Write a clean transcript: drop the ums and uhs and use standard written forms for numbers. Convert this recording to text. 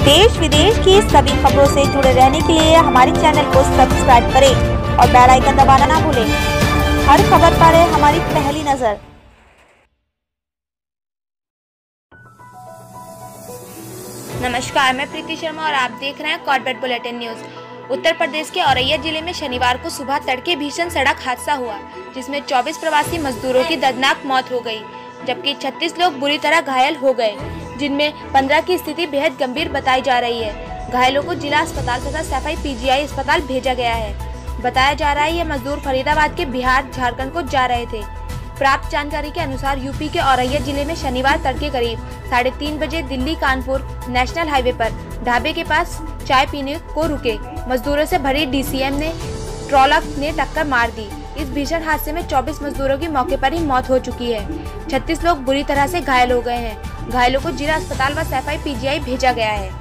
देश विदेश की सभी खबरों से जुड़े रहने के लिए हमारे चैनल को सब्सक्राइब करें और बेल आइकन दबाना ना भूलें। हर खबर पर है हमारी पहली नजर। नमस्कार, मैं प्रीति शर्मा और आप देख रहे हैं Corbett bulletin news. Uttar Pradesh के औरैया जिले में शनिवार को सुबह तड़के भीषण सड़क हादसा हुआ, जिसमें 24 प्रवासी मजदूरों की दर्दनाक मौत हो गई, जबकि 36 लोग बुरी तरह घायल हो गए, जिनमें 15 की स्थिति बेहद गंभीर बताई जा रही है। घायलों को जिला अस्पताल तथा सफाई पीजीआई अस्पताल भेजा गया है। बताया जा रहा है ये मजदूर फरीदाबाद के बिहार झारखंड को जा रहे थे। प्राप्त जानकारी के अनुसार यूपी के औरैया जिले में शनिवार तड़के करीब 3:30 बजे दिल्ली कानपुर नेशनल हाईवे पर ढाबे के पास चाय पीने को रुके मजदूरों से भरी डीसीएम ने ट्रॉलर ने टक्कर मार दी। इस भीषण हादसे में 24 मजदूरों की मौके पर ही मौत हो चुकी है। 36 लोग बुरी तरह से घायल हो गए हैं। घायलों को जिला अस्पताल व सफाई पीजीआई भेजा गया है।